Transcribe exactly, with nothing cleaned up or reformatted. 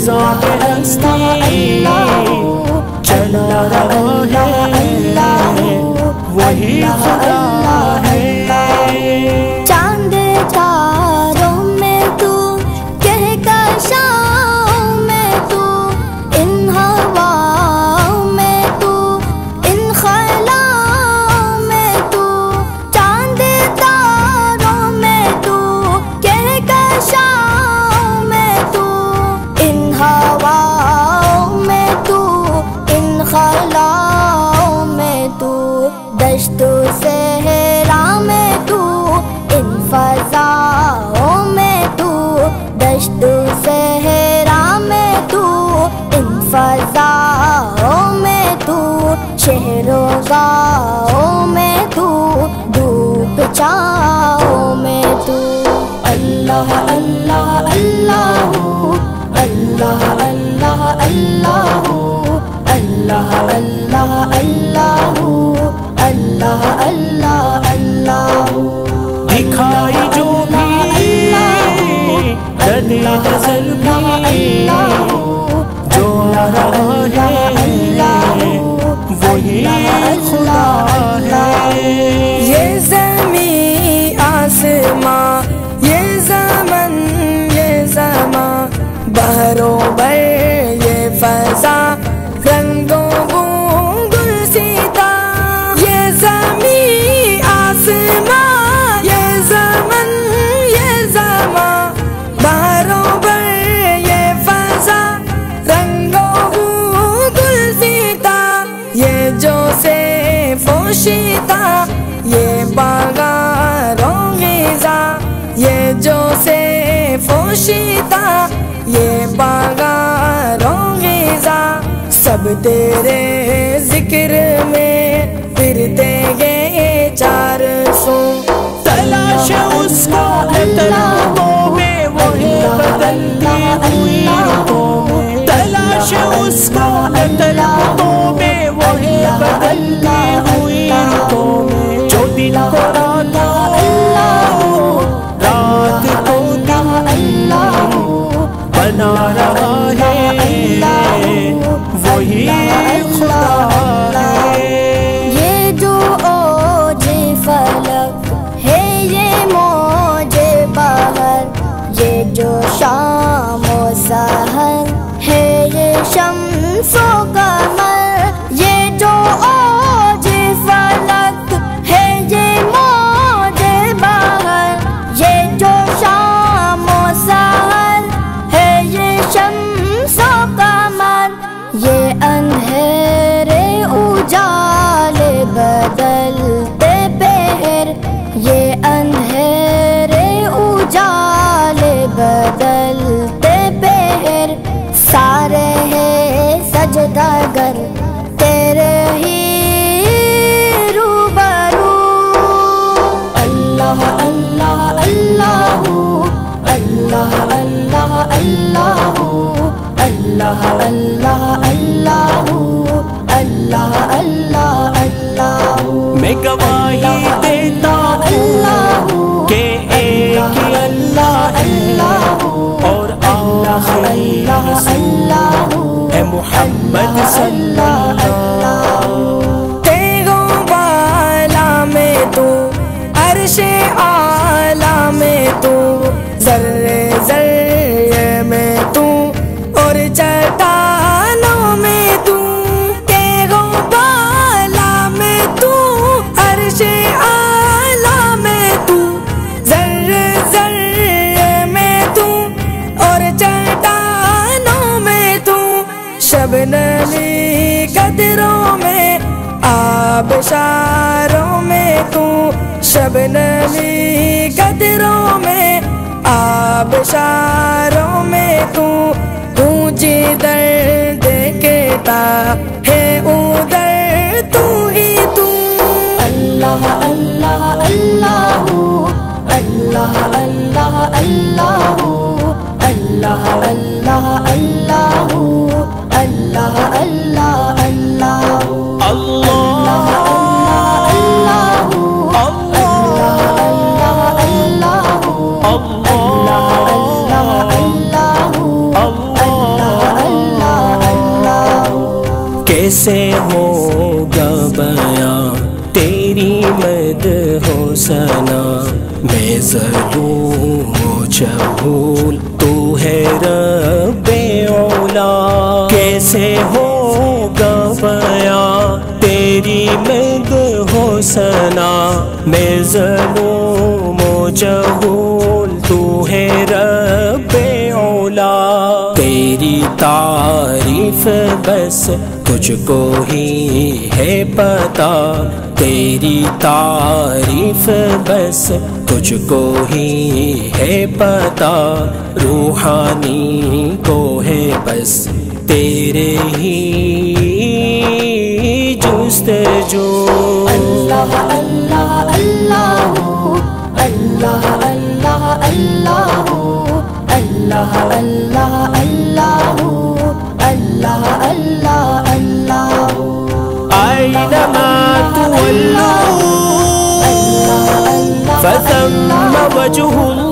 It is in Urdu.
نظام ہستی چلا رہا ہے وہی خدا ہے. چاند تاروں میں تو کہکشاؤں میں تو ان ہواؤں میں تو ان خلاؤں میں تو چاند تاروں میں تو کہکشاؤں میں تو ان ہواؤں میں تو ان خلاؤں میں تو دشت و صحرا میں تو ان فضاؤں میں تو دشت و صحرا میں تو ان فضاؤں میں تو شہر و گاؤں میں تو دھوپ چھاؤں میں تو اللہ اللہ اللہ اللہ اللہ اللہ اللہ اللہ اللہ اللہ اللہ اللہ. دکھائی جو بھی رد نظر بھی جو آ رہا ہے وہی خدا ہے. یہ زمین آسماں یہ زمن یہ زمان بحر و بر یہ فضا رنگوں بوں گلسیتا. یہ زمین آسماں یہ زمن یہ زمان بحر و بر یہ فضا رنگوں بوں گلسیتا. یہ جو سے پوشیتا یہ باغاروں غذا یہ جو سے پوشیتا یہ باغاروں غذا سب تیرے ذکر میں پھرتے گئے چار سو. تلاش اس کا ہے طلبوں میں وہی بدلتی ہوئی رتوں میں. تلاش اس کا ہے طلبوں میں وہی بدلتی ہوئی رتوں میں. جو دن کو رات رات کو دن بنا رہا ہے وہی خدا ہے. یہ جو اوج فلک ہے یہ موج بہر یہ جو شام و سحر ہے یہ شمس و قمر. یہ جو اوج فلک ہے یہ موج بہر یہ جو شام و سحر ہے یہ شمس و قمر. یہ اندھیرے اجالے بدلتے پہر یہ اندھیرے اجالے بدلتے پہر. سارے ہیں سجدہ گر تیرے ہی روبرو. اللہ اللہ اللہ اللہ اللہ اللہ اللہ اللہ اللہ اللہ اللہ. میں گواہی دیتا ہوں کہ ایک ہی اللہ ہے اور آخری رسول ہے محمد صلی اللہ. تیغوں بالا میں تو عرش اعلیٰ میں تو ذرے ذرے میں تو اور چٹانوں میں تو. تیغوں بالا میں تو عرش اعلیٰ میں تو ذرے ذرے میں تو اور چٹانوں میں تو. شبنمی قدروں میں آبشاروں میں تو شبنمی قدروں میں آبشاروں میں تو. اونچی در دیکھتا ہے ادھر تو ہی تو. اللہ اللہ اللہ اللہ اللہ اللہ اللہ اللہ اللہ اللہ اللہ اللہ اللہ اللہ اللہ اللہ کیسے ہوگا بیاں تیری مدح و ثنا، میں ظلوم و جہول تو ہے رب اولا، کیسے ہوگا بیاں تیری مدح و ثنا، میں ظلوم و جہول تو ہے رب اولا، تیری تعریف بس تجھ کو ہی ہے پتا، تیری تعریف بس تجھ کو ہی ہے پتا، روحانی کو ہے بس تیرے ہی جستجو۔ اللہ اللہ اللہ اللہ اللہ اللہ اللہ اللہ اللہ اللہ اللہ أينما تولوا فثم وجه الله